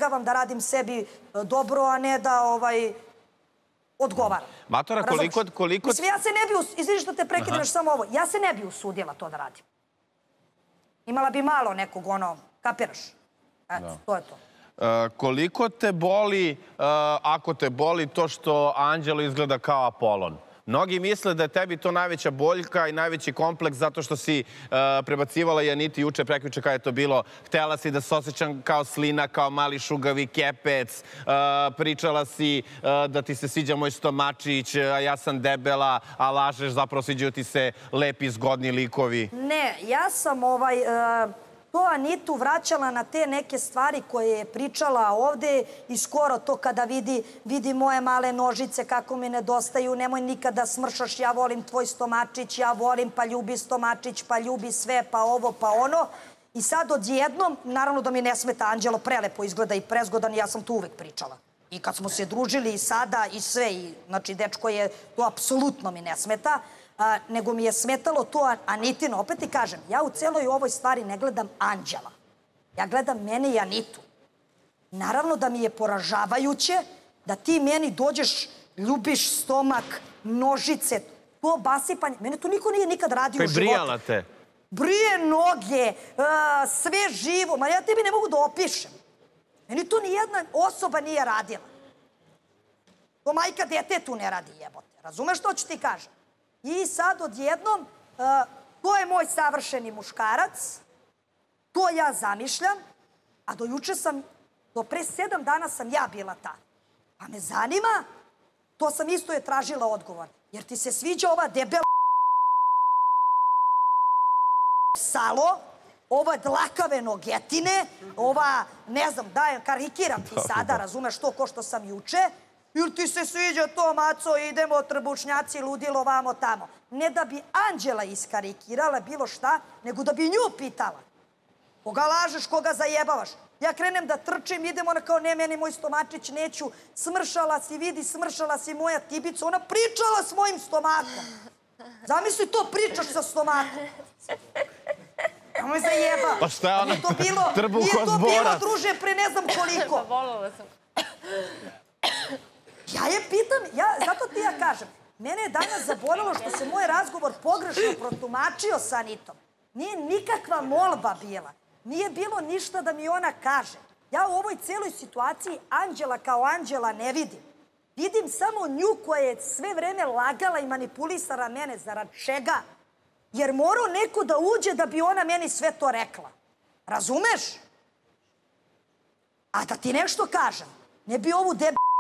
izbegavam da radim sebi dobro, a ne da odgovaram. Matora, koliko... Mislim, ja se ne bi, izvini što te prekidam još samo ovo, ja se ne bi usudila to da radim. Imala bi malo nekog, kapiraš? Eto, to je to. Koliko te boli, ako te boli, to što Anđelo izgleda kao Apolon? Mnogi misle da je tebi to najveća boljka i najveći kompleks zato što si prebacivala Janiti juče, prekjuče kada je to bilo. Htela si da se osjećam kao slina, kao mali šugavi kepec. Pričala si da ti se sviđa moj stomačić, a ja sam debela, a lažeš, zapravo sviđaju ti se lepi, zgodni likovi. Ne, ja sam to Anitu vraćala na te neke stvari koje je pričala ovde i skoro to kada vidi moje male nožice kako mi nedostaju, nemoj nikada smršaš, ja volim tvoj stomačić, ja volim, pa ljubi stomačić, pa ljubi sve, pa ovo, pa ono. I sad odjednom, naravno da mi ne smeta, Anđelo prelepo izgleda i prezgodan, ja sam to uvek pričala. I kad smo se družili i sada i sve, znači dečko je, to apsolutno mi ne smeta, nego mi je smetalo to Anitino. Opet ti kažem, ja u celoj ovoj stvari ne gledam Anđela. Ja gledam mene i Anitu. Naravno da mi je poražavajuće da ti meni dođeš, ljubiš stomak, nožice, to basipanje. Mene to niko nije nikad radio u životu. Brijala te? Brije noge, sve živo. Ma ja tebi ne mogu da opišem. Meni to nijedna osoba nije radila. To majka detetu ne radi, jebote. Razumeš što ću ti kažem? I sad odjednom, to je moj savršeni muškarac, to ja zamišljam, a do juče do pre 7 dana sam ja bila ta. Pa me zanima, to sam isto je tražila odgovor, jer ti se sviđa ova debela salo, ova dlakave nogetine, ova, ne znam, karikiram ti sada, razumeš to ko što sam juče, ili ti se sviđa to, maco, idemo trbušnjaci, ludilo, vamo, tamo. Ne da bi Anđela iskarikirala bilo šta, nego da bi nju pitala. Koga lažeš, koga zajebavaš? Ja krenem da trčim, idemo, ona kao, ne, meni moj stomačić, neću. Smršala si, vidi, smršala si moja tibica. Ona pričala s mojim stomakom. Zamisli to, pričaš sa stomakom. Nemoj zajebavaš. Pa šta je ona trbuho zborac? Nije to bilo, druže, pre ne znam koliko. Volala sam. Ja je pitam, zato ti ja kažem, mene je danas zabolelo što se moj razgovor pogrešno protumačio sa Anitom. Nije nikakva molba bila. Nije bilo ništa da mi ona kaže. Ja u ovoj celoj situaciji Anđela kao Anđela ne vidim. Vidim samo nju koja je sve vreme lagala i manipulisala mene. Zarad čega? Jer morao neko da uđe da bi ona meni sve to rekla. Razumeš? A da ti nešto kažem, ne bi ovu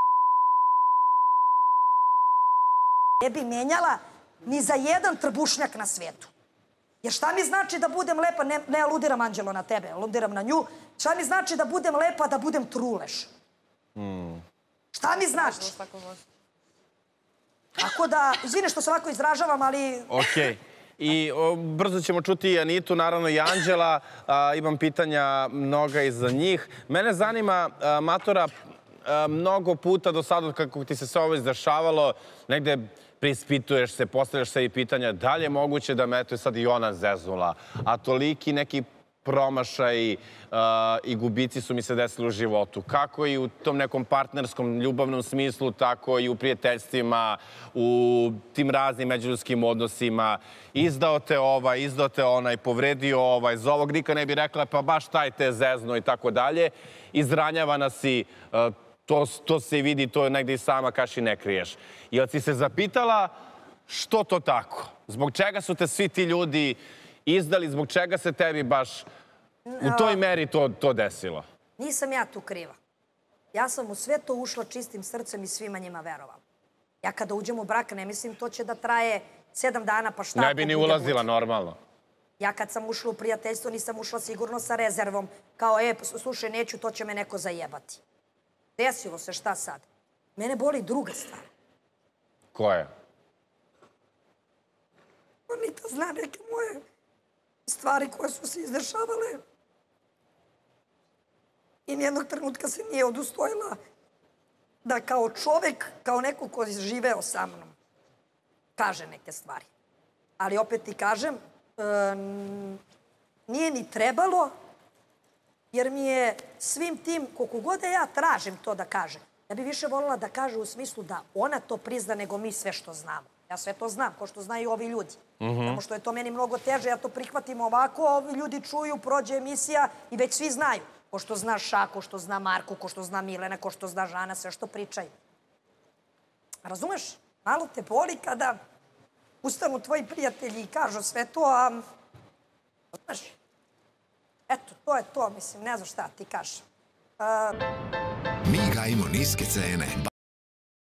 ne bi menjala ni za jedan trbušnjak na svetu. Jer šta mi znači da budem lepa, ne aludiram Anđelo na tebe, aludiram na nju, šta mi znači da budem lepa, da budem truleš? Šta mi znači? Tako da, izvine što se ovako izražavam, ali... Okej. I brzo ćemo čuti i Anitu, naravno i Anđela. Imam pitanja mnoga i za njih. Mene zanima, Matora, mnogo puta do sada, kako ti se sve ovo izdešavalo, negde preispituješ se, postavljaš se i pitanja da li je moguće da me eto sad i ona zeznula, a toliki neki promašaj i gubici su mi se desili u životu. Kako i u tom nekom partnerskom, ljubavnom smislu, tako i u prijateljstvima, u tim raznim međuljudskim odnosima. Izdao te ovaj, izdao te onaj, povredio ovaj, za ovog nikad ne bi rekla pa baš taj te zezno i tako dalje. Izranjavana si, to se vidi, to negdje i sama kaši ne kriješ. Jel si se zapitala što to tako? Zbog čega su te svi ti ljudi izdali, zbog čega se tebi baš u toj meri to desilo? Nisam ja tu kriva. Ja sam u sve to ušla čistim srcem i svima njima verovala. Ja kada uđem u brak ne mislim to će da traje 7 dana pa šta... Ne bi ni ulazila normalno. Ja kad sam ušla u prijateljstvo nisam ušla sigurno sa rezervom. Kao, slušaj, neću, to će me neko zajebati. Desilo se, šta sad? Mene boli druga stvar. Koja? Anita zna neke moje stvari koje su se izdešavale. I nijednog trenutka se nije odustojila da kao čovek, kao neko ko je živeo sa mnom, kaže neke stvari. Ali opet ti kažem, nije ni trebalo, jer mi je svim tim, koliko god da ja tražim to da kaže, ja bi više voljela da kaže u smislu da ona to prizna nego mi sve što znamo. Ja sve to znam, ko što znaju ovi ljudi. Samo što je to meni mnogo teže, ja to prihvatim ovako, ovi ljudi čuju, prođe emisija i već svi znaju. Ko što zna Ša, ko što zna Marko, ko što zna Milena, ko što zna Žana, sve što pričaju. Razumeš? Malo te boli kada ustanu tvoji prijatelji i kažu sve to, a... Znaš, eto, to je to, mislim, ne znam šta ti kažem. Mi gajimo niske cene.